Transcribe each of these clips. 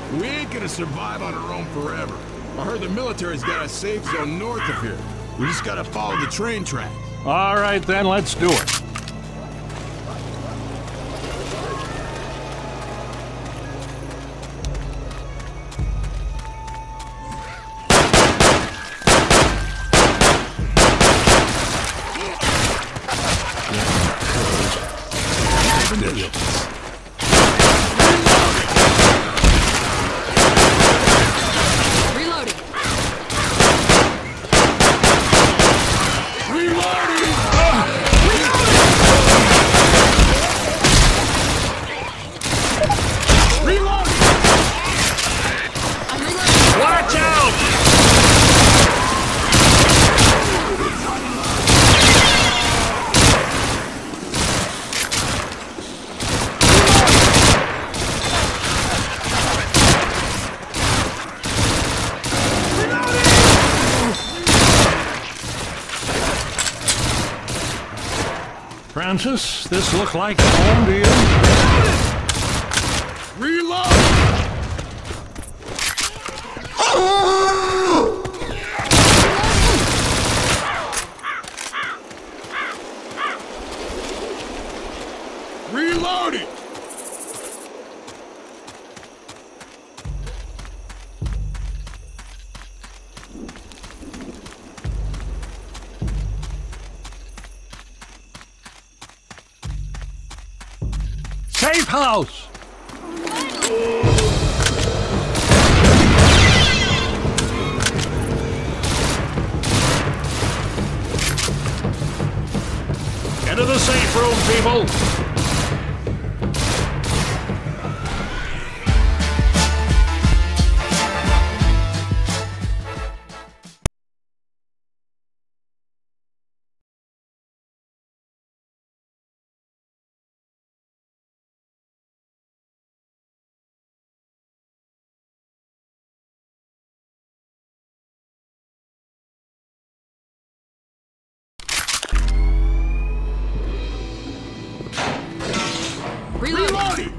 We ain't gonna survive on our own forever. I heard the military's got a safe zone north of here. We just gotta follow the train tracks. All right, then, let's do it. Francis, this look like home to you? Reload! Reloading! Safe house! Into the safe room, people! Reloading!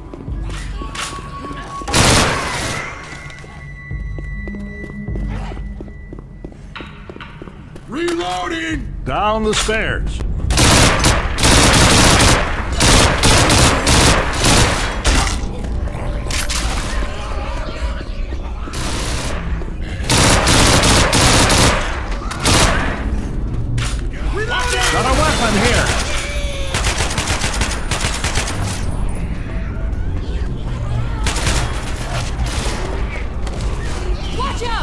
Reloading! Down the stairs. Got a weapon here. Watch out!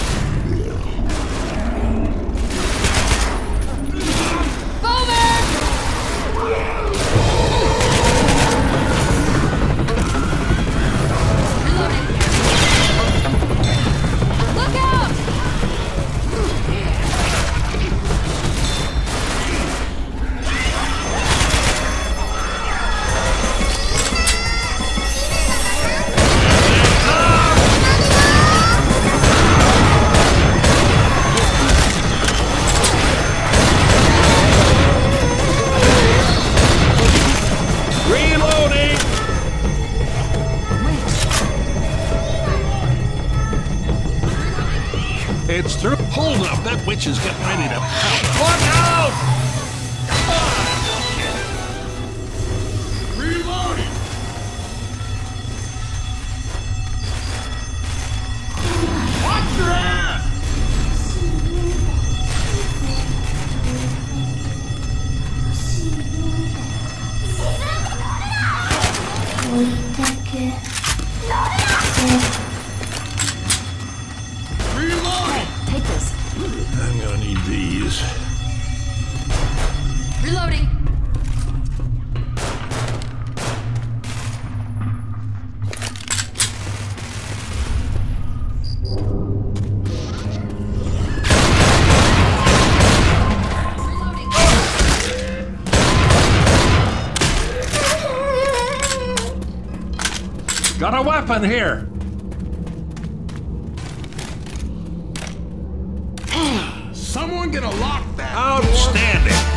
It's through. Hold up, that witch is getting ready to pounce. Look out! Reloading! Watch your ass! Reloading! Take this. I'm gonna need these. Reloading. Got a weapon here. Someone gonna lock that Outstanding. door?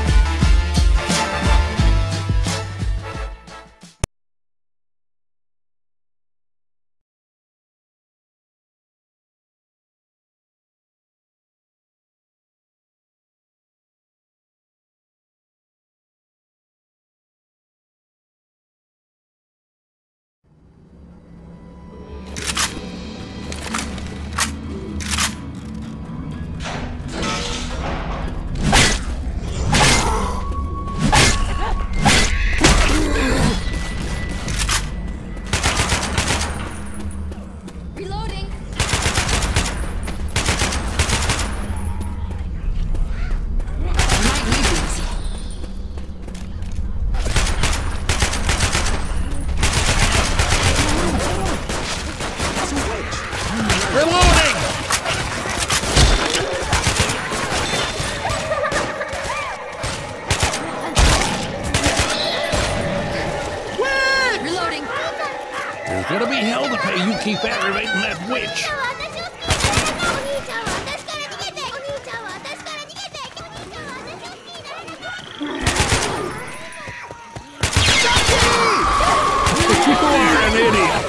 Reloading! Reloading. There's gonna be hell to pay you keep aggravating that witch. You are an idiot!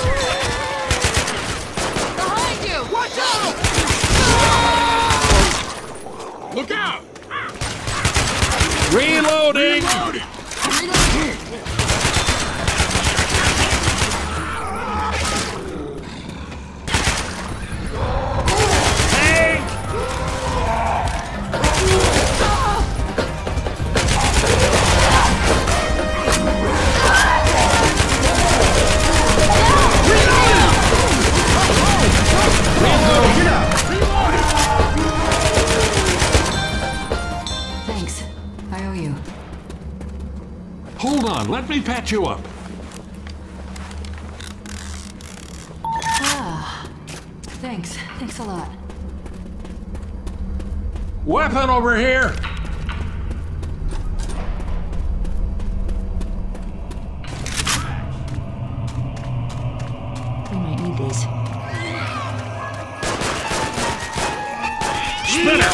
Behind you! Watch out! Look out! Reloading! Reloading! Thanks. I owe you. Hold on, let me patch you up. Ah. Thanks. Thanks a lot. Weapon over here! We might need these. Spinner!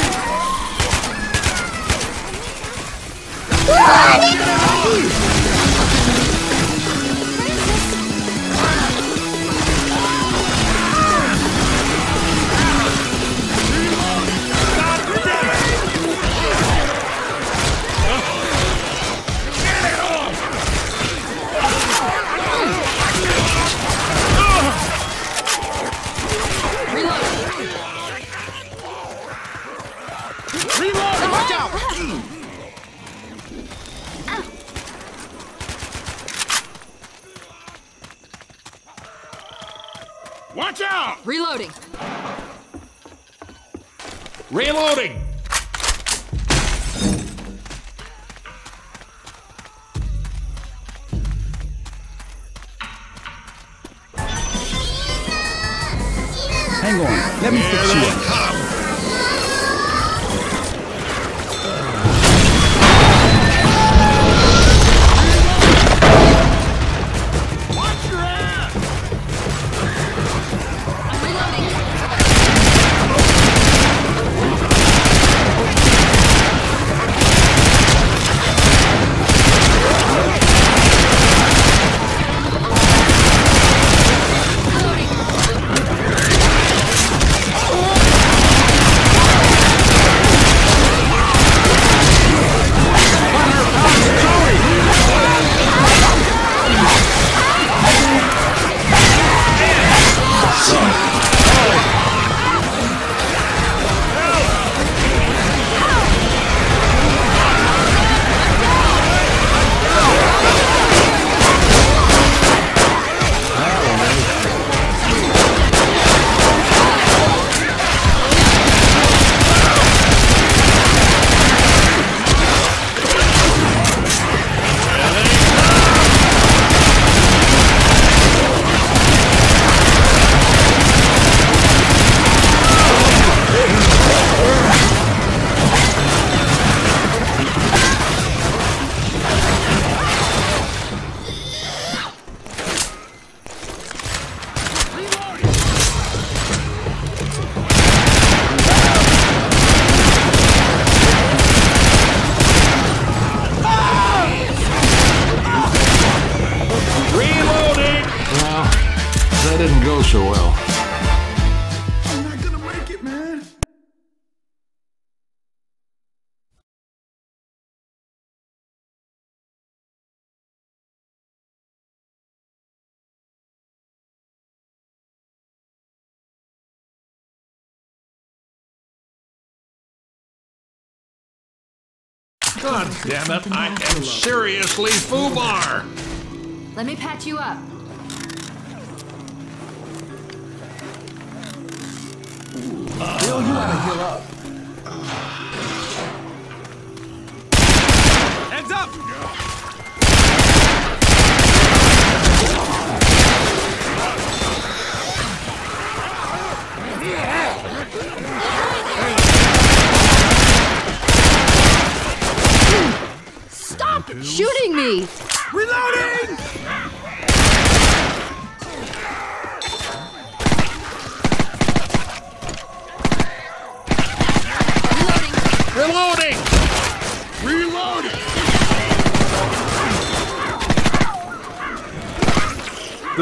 Watch out! Reloading. Reloading! Hang on, let me fix you up. That didn't go so well. I'm not gonna make it, man. God damn it, I am seriously foobar! Let me patch you up. Bill, you gotta heal up. Heads up!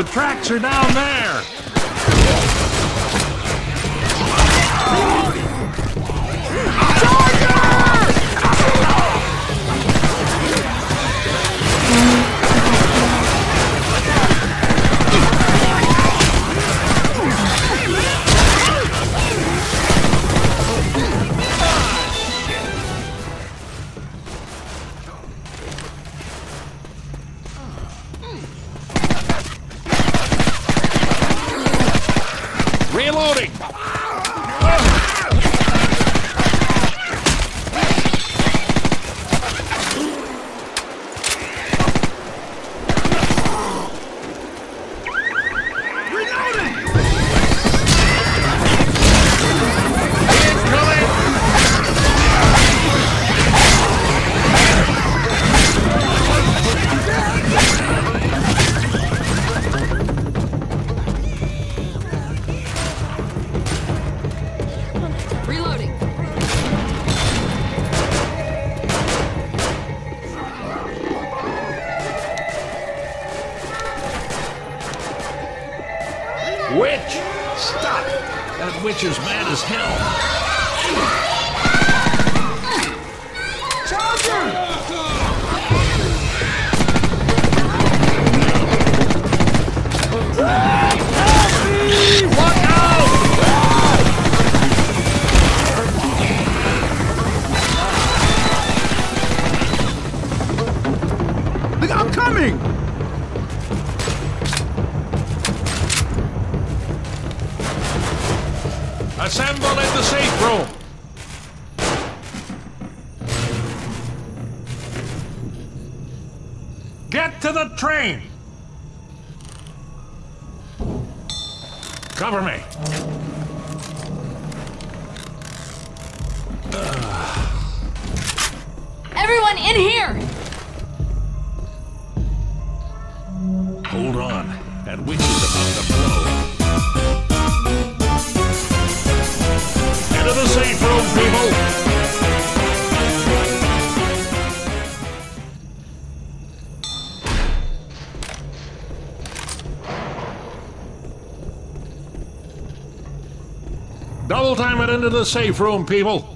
The tracks are down there! Reloading! Witch! Stop! That witch is mad as hell. Look out! Look, I'm coming! Assemble in the safe room. Get to the train. Cover me. Everyone in here! Hold on. That witch is about to blow. Into the safe room, people! Double time it into the safe room, people!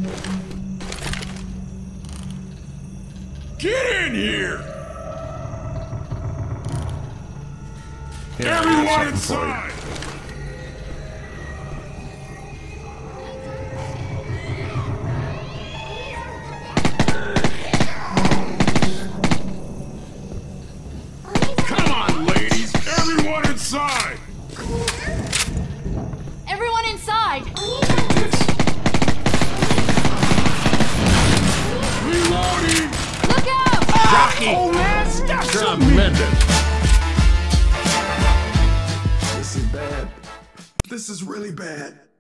Get in here! Here, Everyone inside! Come on, ladies! Everyone inside! Everyone inside! Reloading! Look out! Jockey! Oh man, stop! Tremendous! This is bad. This is really bad.